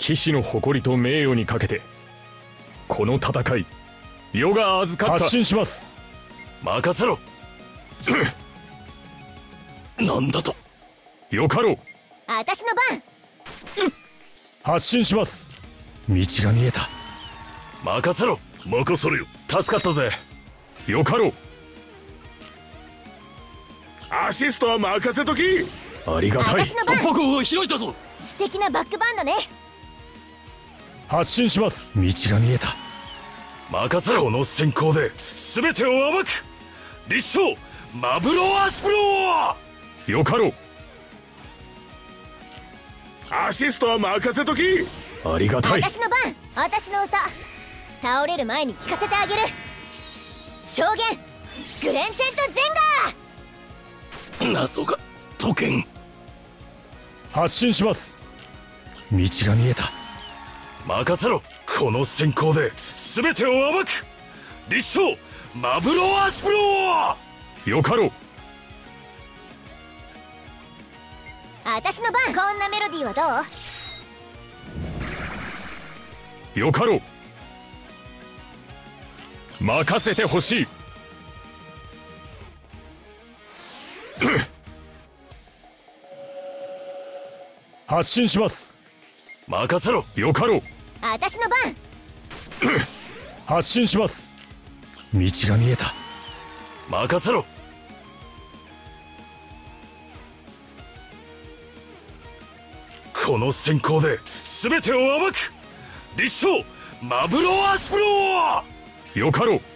騎士の誇りと名誉にかけてこの戦い余が預かった。発進します。 任せろ。なんだと。 よかろう。 私の番。 発進します。 道が見えた。任せろ。 任せるよ。 助かったぜ。 よかろう。 アシストは任せとき。 ありがたい。 私の番。 突破口が開いたぞ。 素敵なバックバンドね。 発進します。 道が見えた。任せろ。この先行で全てを暴く。立将マブロアスプロー。 よかろう。 アシストは任せとき。 ありがたい。 私の番。私の歌倒れる前に聞かせてあげる。証言グレンツェント・ゼンガー。 謎が解けん。 発進します。 道が見えた。任せろ。この先行で全てを暴く。立将マブロアスプロー。 よかろう。 私の番。こんなメロディーはどう？ よかろう。任せてほしい。発進します。 任せろ。 よかろう。 私の番。 発進します。 道が見えた。任せろ。この先行で全てを暴く。立将マブロアスプロー。 よかろう。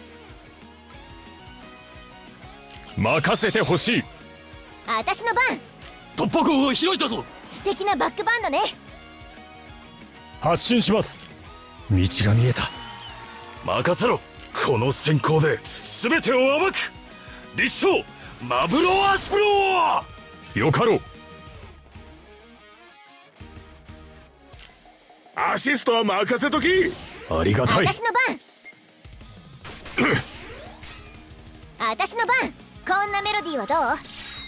任せてほしい。 私の番。 突破口が開いたぞ。 素敵なバックバンドね。 発進します。 道が見えた。任せろ。この先行で全てを暴く。立将マブロアスプロー。 よかろう。 アシストは任せとき。 ありがたい。 私の番。私の番。こんなメロディーはどう？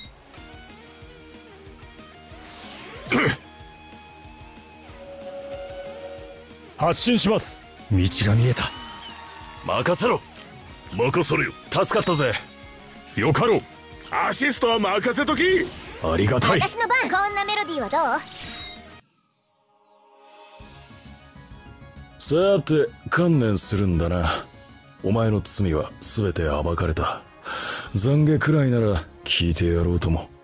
発進します。 道が見えた。任せろ。 任せるよ。 助かったぜ。 よかろう。 アシストは任せとき。 ありがたい。 私の番。こんなメロディーはどう？ さて観念するんだな。お前の罪は全て暴かれた。懺悔くらいなら聞いてやろうとも。